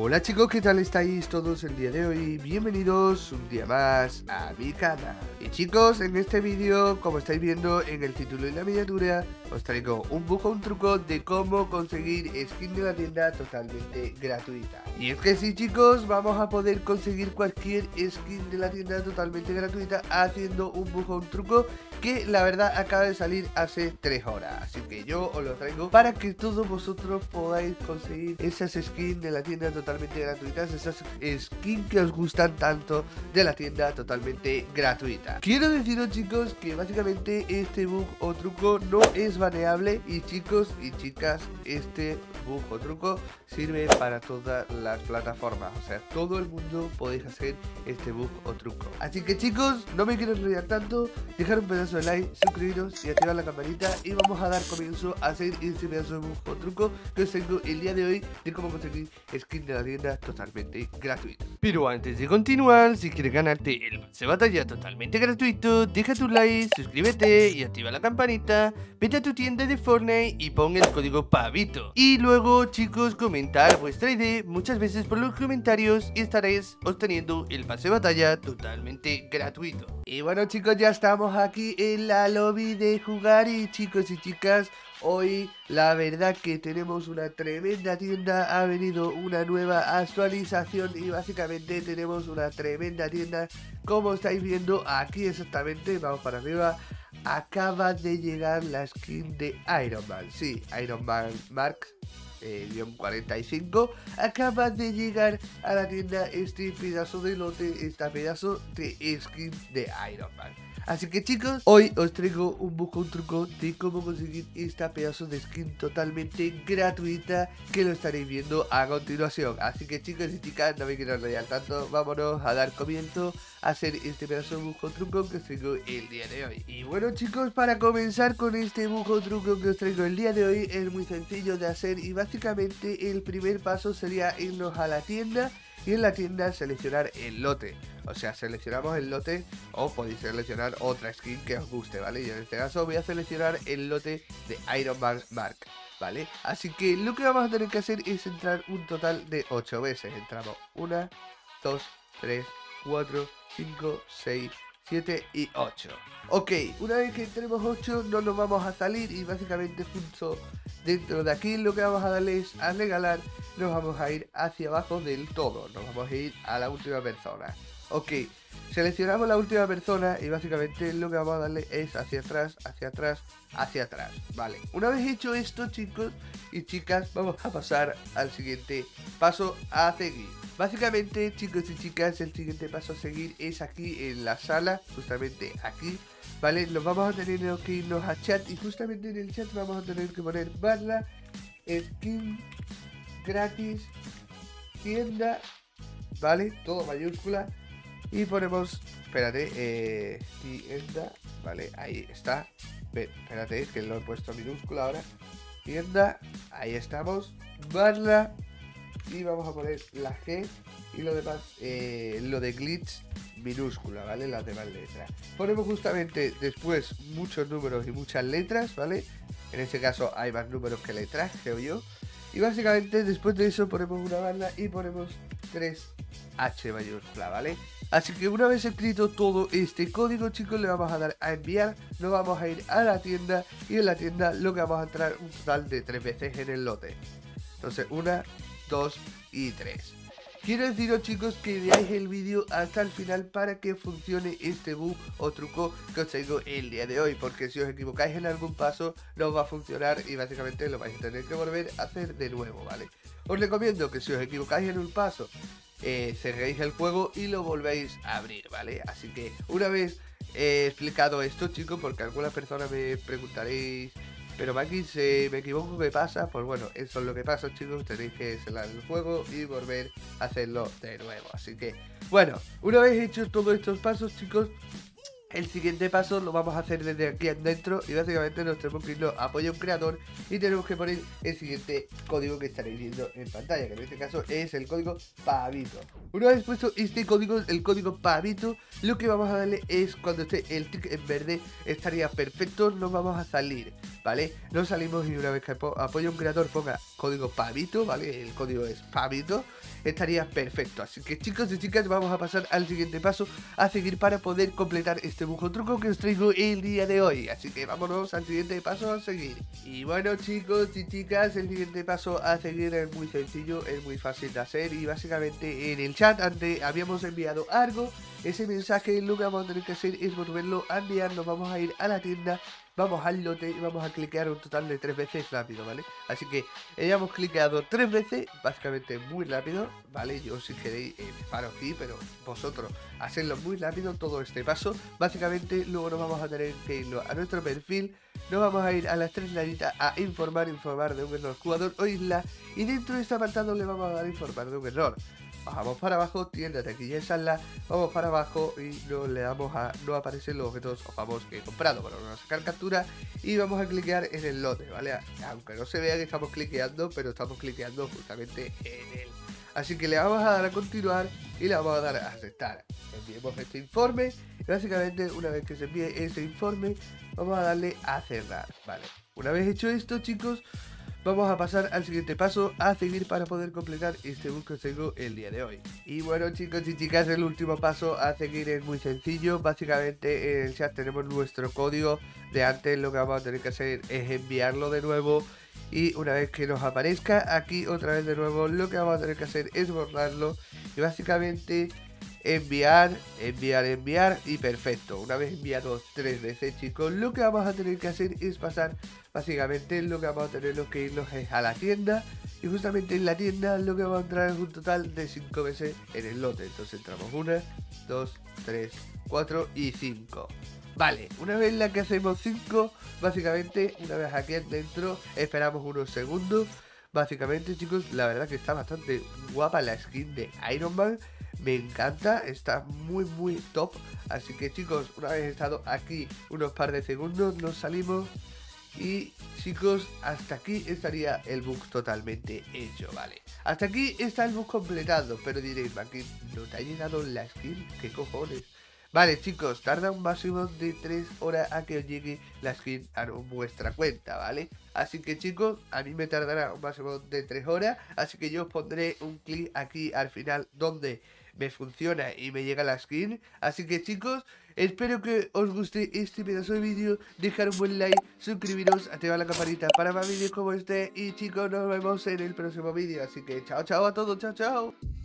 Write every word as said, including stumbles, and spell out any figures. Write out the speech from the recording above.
Hola chicos, ¿qué tal estáis todos el día de hoy? Bienvenidos un día más a mi canal. Y chicos, en este vídeo, como estáis viendo en el título y la miniatura, os traigo un bug o un truco de cómo conseguir skin de la tienda totalmente gratuita. Y es que sí chicos, vamos a poder conseguir cualquier skin de la tienda totalmente gratuita haciendo un bug o un truco que la verdad acaba de salir hace tres horas. Así que yo os lo traigo para que todos vosotros podáis conseguir esas skins de la tienda totalmente gratuitas, esas skins que os gustan tanto de la tienda totalmente gratuita. Quiero deciros chicos que básicamente este bug o truco no es baneable y chicos y chicas, este bug o truco sirve para todas las plataformas, o sea, todo el mundo podéis hacer este bug o truco. Así que chicos, no me quiero enrollar tanto, dejar un pedazo de like, suscribiros y activar la campanita y vamos a dar comienzo a hacer este pedazo de bug o truco que os tengo el día de hoy de cómo conseguir skin de la tienda totalmente gratuita. Pero antes de continuar, si quieres ganarte el pase de batalla totalmente gratuito, deja tu like, suscríbete y activa la campanita, vete a tu tienda de Fortnite y pon el código PAVITO. Y luego chicos, comentar vuestra I D muchas veces por los comentarios y estaréis obteniendo el pase de batalla totalmente gratuito. Y bueno chicos, ya estamos aquí en la lobby de jugar y chicos y chicas, hoy la verdad que tenemos una tremenda tienda, ha venido una nueva actualización y básicamente tenemos una tremenda tienda, como estáis viendo aquí exactamente, vamos para arriba, acaba de llegar la skin de Iron Man, sí, Iron Man Mark Eh, cuarenta y cinco, acaba de llegar a la tienda este pedazo de lote, esta pedazo de skin de Iron Man. Así que chicos, hoy os traigo un bug, un truco de cómo conseguir esta pedazo de skin totalmente gratuita que lo estaréis viendo a continuación. Así que chicos y chicas, no me quiero enrollar tanto, vámonos a dar comienzo a hacer este pedazo de bug o truco que os traigo el día de hoy. Y bueno chicos, para comenzar con este bug o truco que os traigo el día de hoy, es muy sencillo de hacer y básicamente el primer paso sería irnos a la tienda y en la tienda seleccionar el lote. O sea, seleccionamos el lote o podéis seleccionar otra skin que os guste, ¿vale? Yo en este caso voy a seleccionar el lote de Iron Man Mark, ¿vale? Así que lo que vamos a tener que hacer es entrar un total de ocho veces. Entramos una, dos, tres, cuatro, cinco, seis, siete y ocho. Ok, una vez que entremos ocho no nos vamos a salir y básicamente justo dentro de aquí lo que vamos a darle es a regalar, nos vamos a ir hacia abajo del todo, nos vamos a ir a la última persona. Ok, seleccionamos la última persona y básicamente lo que vamos a darle es hacia atrás, hacia atrás, hacia atrás. Vale, una vez hecho esto chicos y chicas, vamos a pasar al siguiente paso a seguir. Básicamente chicos y chicas, el siguiente paso a seguir es aquí en la sala, justamente aquí, ¿vale? Nos vamos a tener que irnos a chat y justamente en el chat vamos a tener que poner barra skin gratis tienda, ¿vale? Todo mayúscula y ponemos, espérate, eh, tienda, ¿vale? Ahí está, ve, espérate, que lo he puesto minúscula ahora, tienda, ahí estamos, barra y vamos a poner la G y lo demás, eh, lo de glitch minúscula, ¿vale? Las demás letras. Ponemos justamente después muchos números y muchas letras, ¿vale? En este caso hay más números que letras, creo yo. Y básicamente después de eso ponemos una barra y ponemos tres H mayúscula, ¿vale? Así que una vez escrito todo este código chicos, le vamos a dar a enviar, nos vamos a ir a la tienda y en la tienda lo que vamos a entrar un total de tres veces en el lote. Entonces una, dos y tres. Quiero deciros chicos que veáis el vídeo hasta el final para que funcione este bug o truco que os traigo el día de hoy, porque si os equivocáis en algún paso no va a funcionar y básicamente lo vais a tener que volver a hacer de nuevo, ¿vale? Os recomiendo que si os equivocáis en un paso eh, cerréis el juego y lo volvéis a abrir, ¿vale? Así que una vez he explicado esto chicos, porque algunas personas me preguntaréis, pero Maki, si me equivoco, ¿qué pasa? Pues bueno, eso es lo que pasa chicos, tenéis que cerrar el juego y volver a hacerlo de nuevo. Así que, bueno, una vez hechos todos estos pasos chicos, el siguiente paso lo vamos a hacer desde aquí adentro y básicamente nos tenemos que irnos a apoyo a un creador y tenemos que poner el siguiente código que estaréis viendo en pantalla, que en este caso es el código PAVITO. Una vez puesto este código, el código PAVITO, lo que vamos a darle es cuando esté el tick en verde estaría perfecto, nos vamos a salir, ¿vale? Nos salimos y una vez que apoyo a un creador ponga código PAVITO, ¿vale? El código es PAVITO. estaría perfecto. Así que chicos y chicas, vamos a pasar al siguiente paso a seguir para poder completar este bujo truco que os traigo el día de hoy. Así que vámonos al siguiente paso a seguir. Y bueno chicos y chicas, el siguiente paso a seguir es muy sencillo, es muy fácil de hacer y básicamente en el chat antes habíamos enviado algo. Ese mensaje lo que vamos a tener que hacer es volverlo a enviar, nos vamos a ir a la tienda, vamos al lote y vamos a cliquear un total de tres veces rápido, ¿vale? Así que ya hemos cliqueado tres veces, básicamente muy rápido, ¿vale? Yo si queréis eh, me paro aquí, pero vosotros hacedlo muy rápido todo este paso. Básicamente luego nos vamos a tener que ir a nuestro perfil, nos vamos a ir a las tres rayitas a informar, informar de un error jugador o isla, y dentro de este apartado le vamos a dar informar de un error. Bajamos para abajo, tienda, taquilla y sala, vamos para abajo y no le damos a, no aparecen los objetos o famosos que he comprado, bueno, vamos a sacar captura y vamos a cliquear en el lote, ¿vale? Aunque no se vea que estamos cliqueando, pero estamos cliqueando justamente en él. Así que le vamos a dar a continuar y le vamos a dar a aceptar. Enviemos este informe y básicamente una vez que se envíe este informe vamos a darle a cerrar, ¿vale? Una vez hecho esto chicos, vamos a pasar al siguiente paso a seguir para poder completar este bug que os tengo el día de hoy. Y bueno chicos y chicas, el último paso a seguir es muy sencillo. Básicamente en el chat tenemos nuestro código de antes, lo que vamos a tener que hacer es enviarlo de nuevo. Y una vez que nos aparezca aquí otra vez de nuevo, lo que vamos a tener que hacer es borrarlo y básicamente enviar, enviar, enviar y perfecto. Una vez enviado tres veces chicos, lo que vamos a tener que hacer es pasar, básicamente lo que vamos a tener que irnos es a la tienda. Y justamente en la tienda lo que vamos a entrar es un total de cinco veces en el lote. Entonces entramos una, dos, tres, cuatro y cinco. Vale, una vez la que hacemos cinco, básicamente una vez aquí adentro esperamos unos segundos. Básicamente chicos, la verdad que está bastante guapa la skin de Iron Man. Me encanta, está muy muy top. Así que chicos, una vez estado aquí unos par de segundos, nos salimos. Y chicos, hasta aquí estaría el bug totalmente hecho, ¿vale? Hasta aquí está el bug completado. Pero diréis, aquí no te ha llegado la skin, ¿qué cojones? Vale chicos, tarda un máximo de tres horas a que os llegue la skin a vuestra cuenta, ¿vale? Así que chicos, a mí me tardará un máximo de tres horas, así que yo os pondré un clic aquí al final donde me funciona y me llega la skin. Así que chicos, espero que os guste este pedazo de vídeo, dejar un buen like, suscribiros, activar la campanita para más vídeos como este y chicos, nos vemos en el próximo vídeo. Así que chao chao a todos, chao chao.